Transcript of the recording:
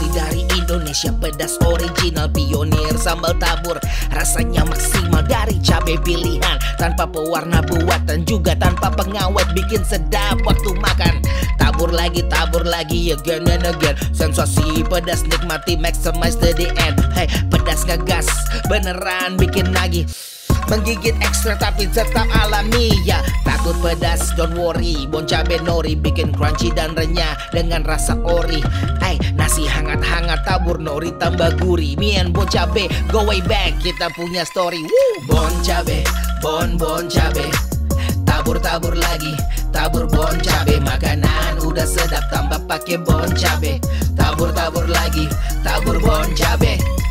asli dari Indonesia, pedas original, pionir sambal tabur. Rasanya maksimal dari cabai pilihan, tanpa pewarna buatan juga tanpa pengawet, bikin sedap waktu makan. Tabur lagi again and again. Sensasi pedas nikmati, maximize to the end. Hey, pedas ngegas beneran bikin nagih, menggigit ekstra tapi tetap alami ya. Takut pedas, don't worry, bon cabe nori bikin crunchy dan renyah dengan rasa ori. Ay, nasi hangat-hangat tabur nori tambah gurih. Me and bon cabe go way back, kita punya story. Woo! Bon cabe, bon cabe, tabur lagi, tabur bon cabe. Makanan udah sedap tambah pakai bon cabe. Tabur lagi, tabur bon cabe.